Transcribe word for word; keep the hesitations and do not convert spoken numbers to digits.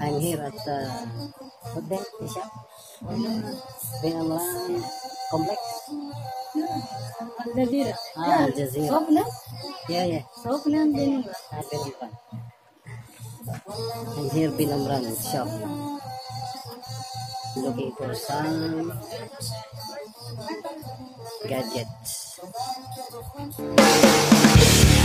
I'm here at uh, what bank is shop? Binamran Complex. Al Jazeera. Ah, Al Jazeera. Shop name? Yeah, yeah. Shop name Binamran. Ah, Binamran. I'm here Binamran shop. Looking for some gadgets.